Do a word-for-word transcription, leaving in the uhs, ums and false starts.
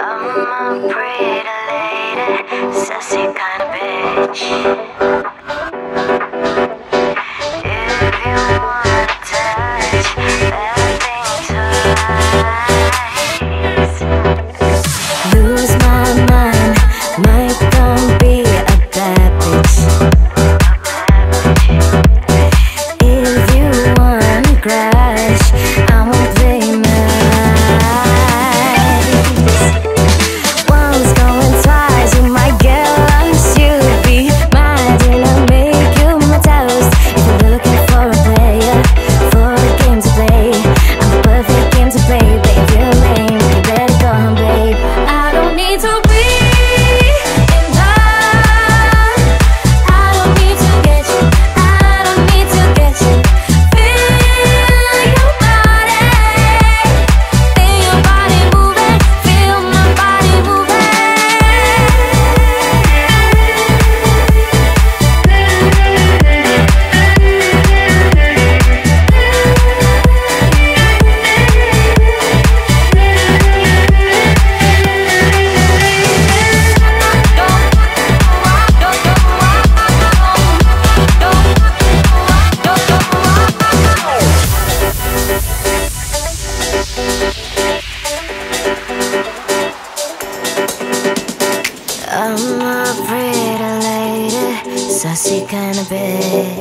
I'm a pretty lady, sassy kind of bitch. If you wanna touch that thing twice, lose my mind, might gon' be a bad bitch. If you wanna crash, I won't play nice. Once going twice, you might get lost. You'd be mine till I make you my toast. If you're looking for a player, for a game to play, I'm the perfect game to play. But if you're lame, you better go home, babe. I don't need to be in love. I don't need to get you. I don't need to get you. Feel your body, feel your body moving, feel my body moving. I'm a pretty lady, sassy kind of bitch.